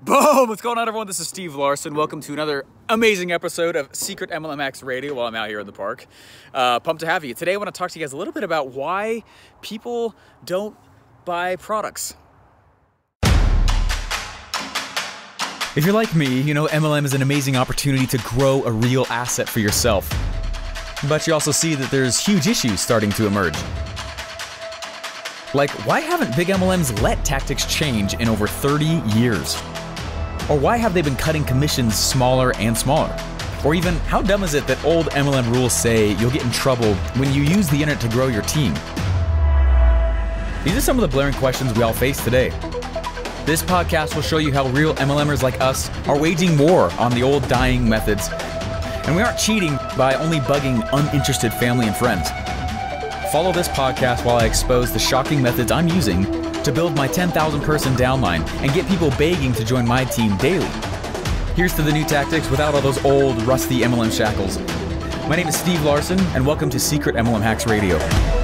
Boom! What's going on, everyone? This is Steve Larson. Welcome to another amazing episode of Secret MLM Hacks Radio while I'm out here in the park. Pumped to have you. Today I want to talk to you guys a little bit about why people don't buy products. If you're like me, you know MLM is an amazing opportunity to grow a real asset for yourself. But you also see that there's huge issues starting to emerge. Like, why haven't big MLMs let tactics change in over 30 years? Or why have they been cutting commissions smaller and smaller? Or even, how dumb is it that old MLM rules say you'll get in trouble when you use the internet to grow your team? These are some of the blaring questions we all face today. This podcast will show you how real MLMers like us are waging war on the old dying methods. And we aren't cheating by only bugging uninterested family and friends. Follow this podcast while I expose the shocking methods I'm using to build my 10,000 person downline and get people begging to join my team daily. Here's to the new tactics without all those old, rusty MLM shackles. My name is Steve Larson, and welcome to Secret MLM Hacks Radio.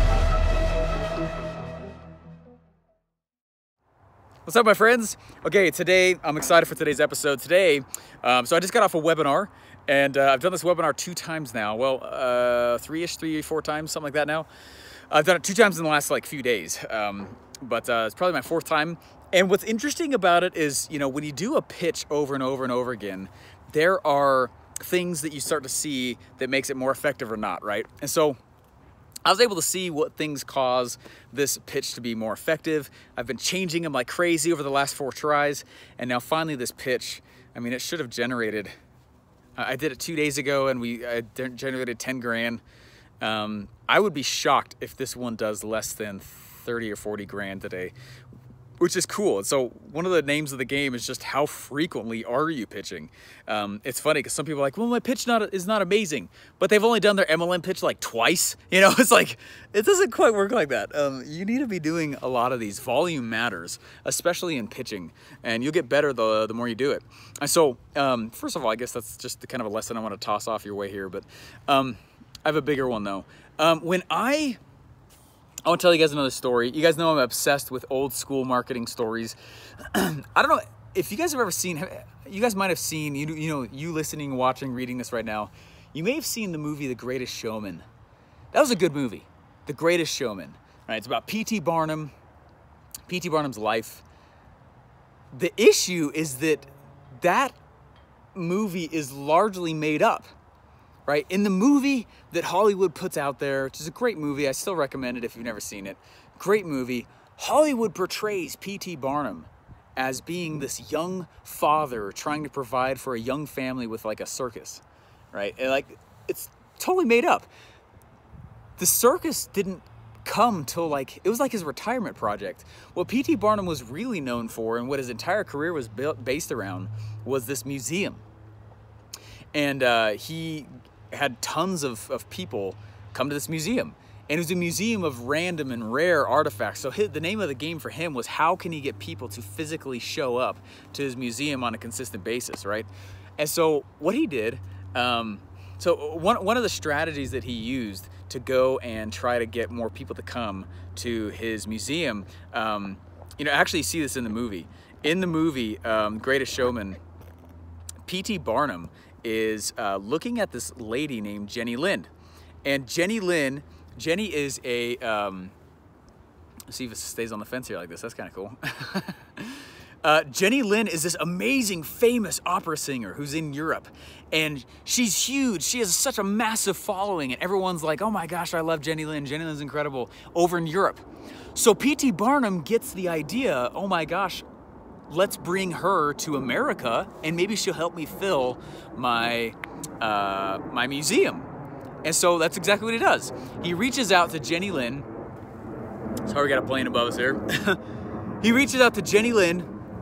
What's up, my friends? Okay, today, I'm excited for today's episode. Today, so I just got off a webinar, and I've done this webinar 2 times now. Well, 3 or 4 times, something like that now. I've done it 2 times in the last few days. But it's probably my 4th time. And what's interesting about it is, you know, when you do a pitch over and over and over again, there are things that you start to see that makes it more effective or not, right? And so I was able to see what things cause this pitch to be more effective. I've been changing them like crazy over the last 4 tries. And now finally this pitch, I mean, it should have generated, I did it 2 days ago and I generated 10 grand. I would be shocked if this one does less than 30 or 40 grand today, which is cool. And so one of the names of the game is just how frequently are you pitching? It's funny because some people are like, well, my pitch is not amazing, but they've only done their MLM pitch like twice. You know, it's like, it doesn't quite work like that. You need to be doing a lot of these. Volume matters, especially in pitching, and you'll get better the more you do it. And so, first of all, I guess that's just the kind of a lesson I want to toss off your way here, but I have a bigger one though. I want to tell you guys another story. You guys know I'm obsessed with old school marketing stories. I don't know if you guys have ever seen, you guys might have seen, you listening, watching, reading this right now, you may have seen the movie The Greatest Showman. That was a good movie, The Greatest Showman. Right? It's about P.T. Barnum, P.T. Barnum's life. The issue is that movie is largely made up. Right? In the movie that Hollywood puts out there, which is a great movie, I still recommend it if you've never seen it. Great movie. Hollywood portrays P.T. Barnum as being this young father trying to provide for a young family with like a circus, right? And it's totally made up. The circus didn't come till it was like his retirement project. What P.T. Barnum was really known for and what his entire career was based around was this museum. And he had tons of people come to this museum. And it was a museum of random and rare artifacts. So the name of the game for him was how can he get people to physically show up to his museum on a consistent basis, right? And so what he did, so one of the strategies that he used to go and try to get more people to come to his museum, actually you see this in the movie. In the movie, Greatest Showman, P.T. Barnum is looking at this lady named Jenny Lind. And Jenny is a, let's see if it stays on the fence here like this, that's kind of cool. Jenny Lind is this amazing, famous opera singer who's in Europe. And she's huge, she has such a massive following, and everyone's like, oh my gosh, I love Jenny Lind, Jenny Lind's incredible, over in Europe. So P.T. Barnum gets the idea, oh my gosh, let's bring her to America and maybe she'll help me fill my my museum. And so that's exactly what he does. He reaches out to Jenny Lind. Sorry, we got a plane above us here. He reaches out to Jenny Lind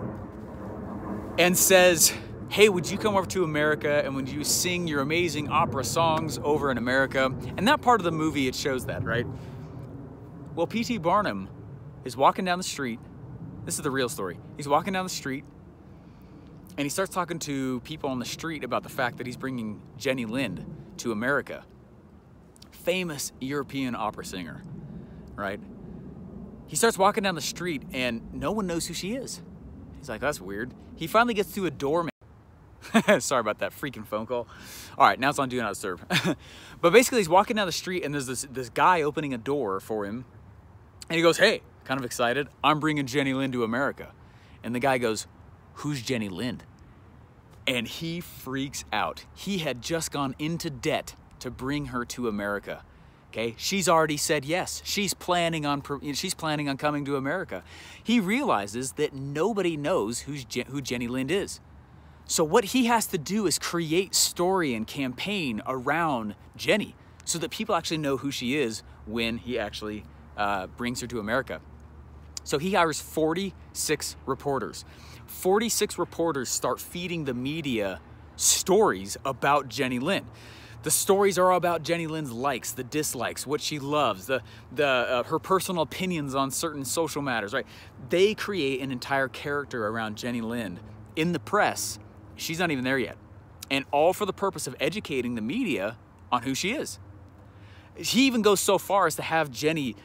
and says, hey, would you come over to America and would you sing your amazing opera songs over in America? And that part of the movie, it shows that, right? Well, P.T. Barnum is walking down the street. This is the real story. He's walking down the street and he starts talking to people on the street about the fact that he's bringing Jenny Lind to America. Famous European opera singer, right? He starts walking down the street and no one knows who she is. He's like, that's weird. He finally gets to a doorman. Sorry about that freaking phone call. All right, now it's on Do Not Disturb. But basically, he's walking down the street, and there's this guy opening a door for him. And he goes, hey, kind of excited, I'm bringing Jenny Lind to America. And the guy goes, who's Jenny Lind? And he freaks out. He had just gone into debt to bring her to America. Okay, she's already said yes. She's planning on coming to America. He realizes that nobody knows who Jenny Lind is. So what he has to do is create story and campaign around Jenny so that people actually know who she is when he actually brings her to America. So he hires 46 reporters. 46 reporters start feeding the media stories about Jenny Lind. The stories are all about Jenny Lind's likes, the dislikes, what she loves, her personal opinions on certain social matters, right? They create an entire character around Jenny Lind in the press. She's not even there yet. And all for the purpose of educating the media on who she is. He even goes so far as to have Jenny,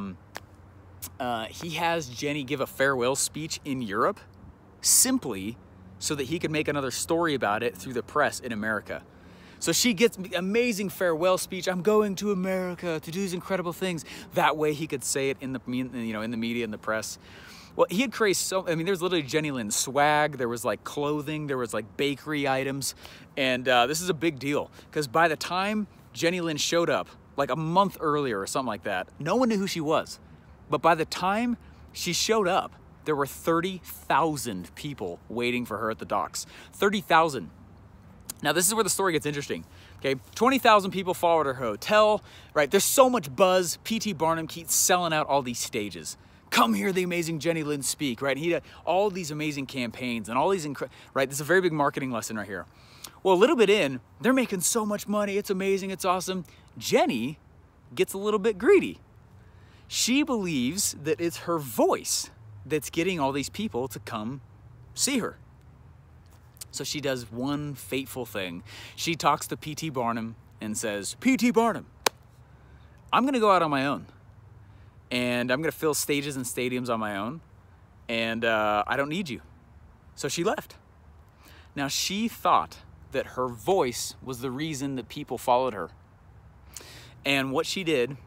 he has Jenny give a farewell speech in Europe simply so that he could make another story about it through the press in America. So she gets amazing farewell speech. I'm going to America to do these incredible things. That way he could say it in the media, in the press. Well, he had created there's literally Jenny Lind swag. There was like clothing. There was like bakery items. And this is a big deal because by the time Jenny Lind showed up, like a month earlier or something like that, no one knew who she was. But by the time she showed up, there were 30,000 people waiting for her at the docks. 30,000. Now, this is where the story gets interesting. Okay, 20,000 people followed her hotel, right? There's so much buzz. P.T. Barnum keeps selling out all these stages. Come hear the amazing Jenny Lind speak, right? And he had all these amazing campaigns and all these, right? This is a very big marketing lesson right here. Well, a little bit in, they're making so much money. It's amazing. It's awesome. Jenny gets a little bit greedy. She believes that it's her voice that's getting all these people to come see her. So she does one fateful thing. She talks to P.T. Barnum and says, P.T. Barnum, I'm going to go out on my own. And I'm going to fill stages and stadiums on my own. And I don't need you. So she left. Now she thought that her voice was the reason that people followed her. And what she did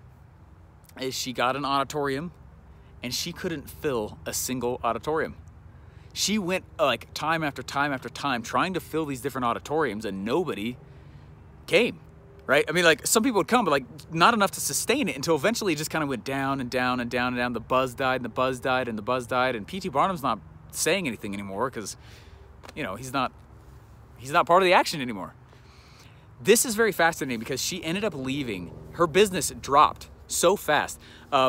is she got an auditorium and she couldn't fill a single auditorium. She went like time after time after time trying to fill these different auditoriums and nobody came, right? I mean, like some people would come, but like not enough to sustain it until eventually it just kind of went down and down and down and down. The buzz died and the buzz died and the buzz died. And P.T. Barnum's not saying anything anymore because, you know, he's not part of the action anymore. This is very fascinating because she ended up leaving. Her business dropped so fast.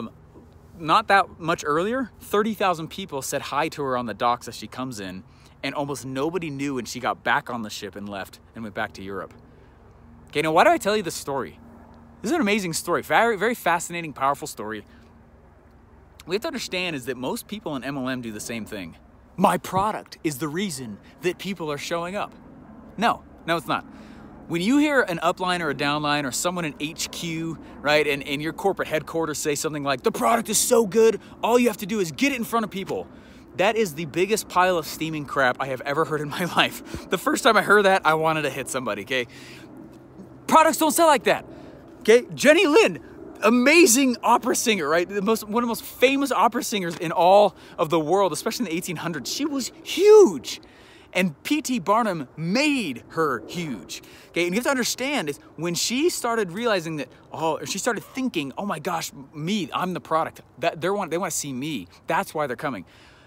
Not that much earlier, 30,000 people said hi to her on the docks as she comes in, and almost nobody knew when she got back on the ship and left and went back to Europe. Okay, now why do I tell you this story? This is an amazing story, very, very fascinating, powerful story. What we have to understand is that most people in MLM do the same thing. My product is the reason that people are showing up. No, it's not. When you hear an upline or a downline or someone in HQ, right, and your corporate headquarters say something like, the product is so good, all you have to do is get it in front of people. That is the biggest pile of steaming crap I have ever heard in my life. The first time I heard that, I wanted to hit somebody, okay? Products don't sell like that, okay? Jenny Lind, amazing opera singer, right? One of the most famous opera singers in all of the world, especially in the 1800s. She was huge. And P.T. Barnum made her huge. Okay, and you have to understand is when she started realizing that, she started thinking, oh my gosh, I'm the product. They want to see me. That's why they're coming.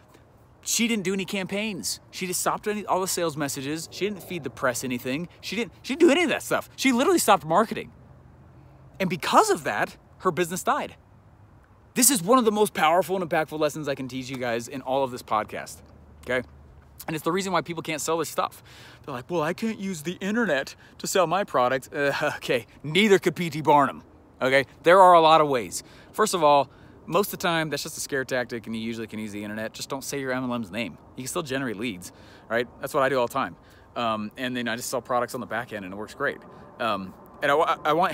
She didn't do any campaigns. She just stopped all the sales messages. She didn't feed the press anything. She didn't do any of that stuff. She literally stopped marketing. And because of that, her business died. This is one of the most powerful and impactful lessons I can teach you guys in all of this podcast. Okay? And it's the reason why people can't sell this stuff. They're like, well, I can't use the internet to sell my product. Okay, neither could P.T. Barnum. Okay, there are a lot of ways. First of all, most of the time, that's just a scare tactic and you usually can use the internet. Just don't say your MLM's name. You can still generate leads, right? That's what I do all the time. And then I just sell products on the back end and it works great. And I want,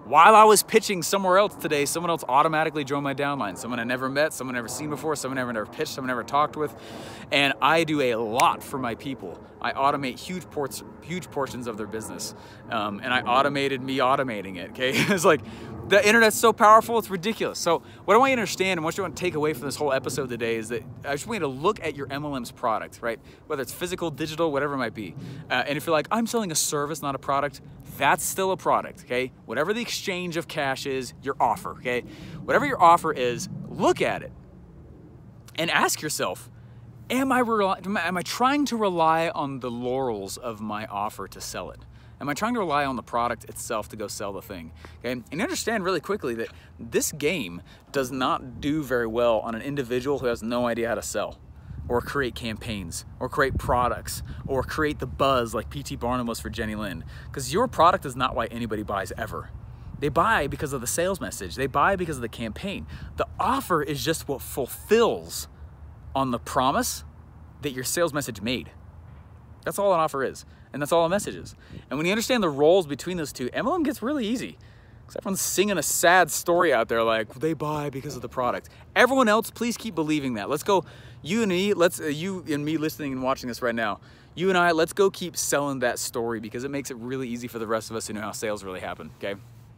While I was pitching somewhere else today, someone else automatically joined my downline. Someone I never met, someone I never seen before, someone I never pitched, someone I never talked with. And I do a lot for my people. I automate huge portions of their business. And I automated me automating it, okay? It's like, the internet's so powerful, it's ridiculous. So what I want you to understand and what you want to take away from this whole episode today is that I just want you to look at your MLM's product, right? Whether it's physical, digital, whatever it might be. And if you're like, I'm selling a service, not a product, that's still a product, okay? Whatever the exchange of cash is, your offer, okay? Whatever your offer is, look at it and ask yourself, am I trying to rely on the laurels of my offer to sell it? Am I trying to rely on the product itself to go sell the thing? Okay? And you understand really quickly that this game does not do very well on an individual who has no idea how to sell, or create campaigns, or create products, or create the buzz like P.T. Barnum was for Jenny Lind. Because your product is not why anybody buys ever. They buy because of the sales message. They buy because of the campaign. The offer is just what fulfills on the promise that your sales message made. That's all an offer is. And that's all a message is. And when you understand the roles between those two, MLM gets really easy. Because everyone's singing a sad story out there like, they buy because of the product. Everyone else, please keep believing that. Let's go, you and me, you and me listening and watching this right now, you and I, let's go keep selling that story because it makes it really easy for the rest of us to know how sales really happen, okay?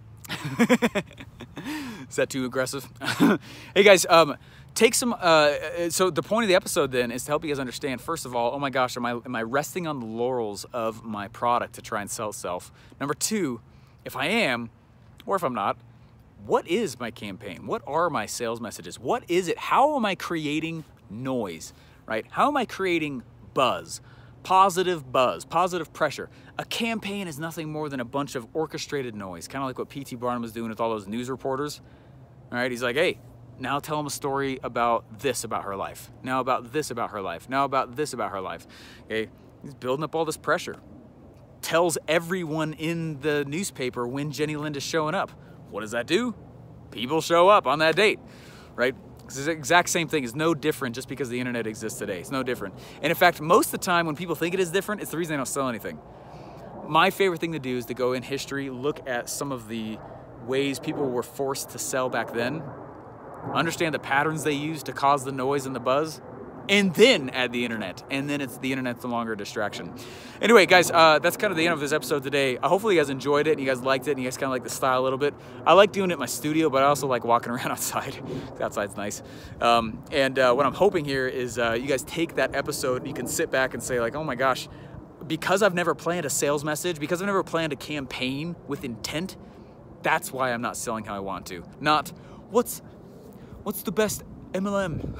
Is that too aggressive? Hey guys, take some, so the point of the episode then is to help you guys understand, first of all, oh my gosh, am I resting on the laurels of my product to try and sell itself? Number two, if I am, or if I'm not, what is my campaign? What are my sales messages? What is it? How am I creating noise, right? How am I creating buzz? Positive buzz, positive pressure. A campaign is nothing more than a bunch of orchestrated noise, kind of like what P.T. Barnum was doing with all those news reporters. All right, he's like, hey, now tell them a story about this about her life. Now about this about her life. Now about this about her life. Okay, he's building up all this pressure. Tells everyone in the newspaper when Jenny Lind is showing up. What does that do? People show up on that date, right? It's the exact same thing. It's no different just because the internet exists today. It's no different. And in fact, most of the time when people think it is different, it's the reason they don't sell anything. My favorite thing to do is to go in history, look at some of the ways people were forced to sell back then, understand the patterns they used to cause the noise and the buzz, and then add the internet. And then the internet's no longer a distraction. Anyway, guys, that's kind of the end of this episode today. Hopefully you guys enjoyed it, and you guys liked it, and you guys kind of like the style a little bit. I like doing it in my studio, but I also like walking around outside. Outside's nice. What I'm hoping here is you guys take that episode, you can sit back and say like, oh my gosh, because I've never planned a sales message, because I've never planned a campaign with intent, that's why I'm not selling how I want to. Not, what's the best MLM?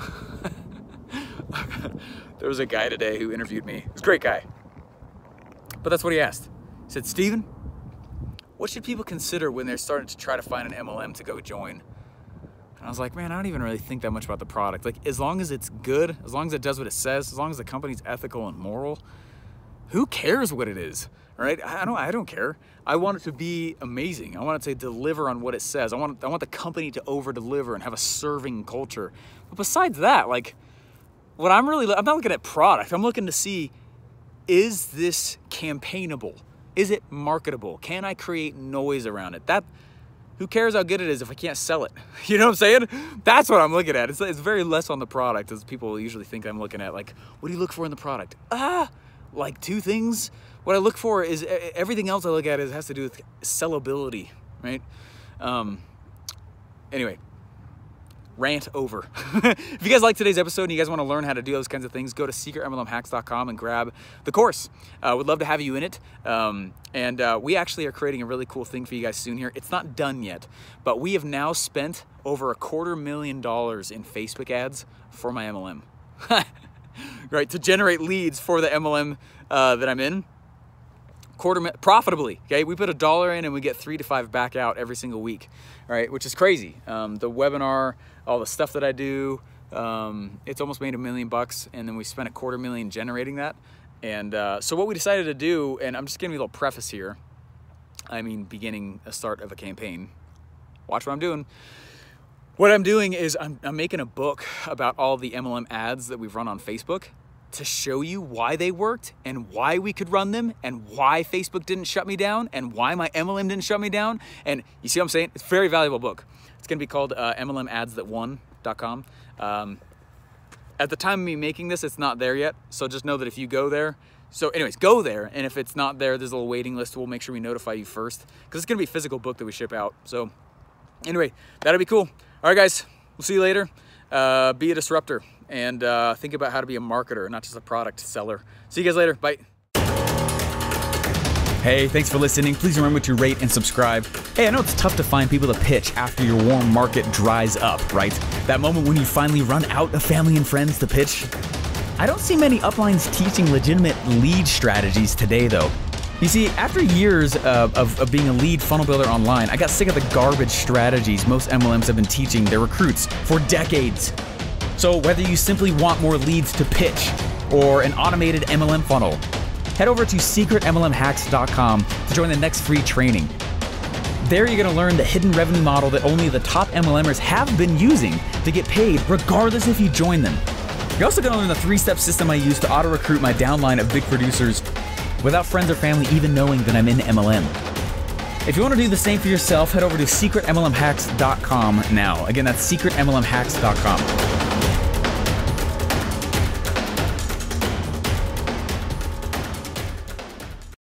There was a guy today who interviewed me. He was a great guy. But that's what he asked. He said, Steven, what should people consider when they're starting to try to find an MLM to go join? And I was like, man, I don't even really think that much about the product. Like, as long as it's good, as long as it does what it says, as long as the company's ethical and moral, who cares what it is, right? I don't care. I want it to be amazing. I want it to deliver on what it says. I want the company to over-deliver and have a serving culture. But besides that, like, I'm not looking at product. I'm looking to see, is this campaignable? Is it marketable? Can I create noise around it? Who cares how good it is if I can't sell it? You know what I'm saying? That's what I'm looking at. It's very less on the product as people usually think I'm looking at. Like, what do you look for in the product? Like two things. What I look for is everything else I look at has to do with sellability, right? Anyway. Rant over. If you guys like today's episode and you guys want to learn how to do those kinds of things, go to secretmlmhacks.com and grab the course. Would love to have you in it. We actually are creating a really cool thing for you guys soon here. It's not done yet, but we have now spent over $250,000 in Facebook ads for my MLM. Right, to generate leads for the MLM that I'm in. Profitably, okay? We put $1 in and we get 3 to 5 back out every single week, right? Which is crazy. The webinar, all the stuff that I do, it's almost made $1 million bucks, and then we spent $250,000 generating that. And so what we decided to do, and I'm just giving you a little preface here, I mean beginning a start of a campaign. Watch what I'm doing. What I'm doing is I'm making a book about all the MLM ads that we've run on Facebook to show you why they worked and why we could run them and why Facebook didn't shut me down and why my MLM didn't shut me down. And you see what I'm saying? It's a very valuable book. It's gonna be called MLMAdsThatWon.com. At the time of me making this, it's not there yet. So just know that if you go there, so anyways, go there. And if it's not there, there's a little waiting list. We'll make sure we notify you first because it's gonna be a physical book that we ship out. So anyway, that'll be cool. All right, guys, we'll see you later. Be a disruptor and think about how to be a marketer, not just a product seller. See you guys later. Bye. Hey, thanks for listening. Please remember to rate and subscribe. Hey, I know it's tough to find people to pitch after your warm market dries up, right? That moment when you finally run out of family and friends to pitch. I don't see many uplines teaching legitimate lead strategies today, though. You see, after years of being a lead funnel builder online, I got sick of the garbage strategies most MLMs have been teaching their recruits for decades. So whether you simply want more leads to pitch or an automated MLM funnel, head over to secretmlmhacks.com to join the next free training. There you're gonna learn the hidden revenue model that only the top MLMers have been using to get paid regardless if you join them. You're also gonna learn the 3-step system I use to auto-recruit my downline of big producers without friends or family even knowing that I'm in MLM. If you want to do the same for yourself, head over to secretmlmhacks.com now. Again, that's secretmlmhacks.com.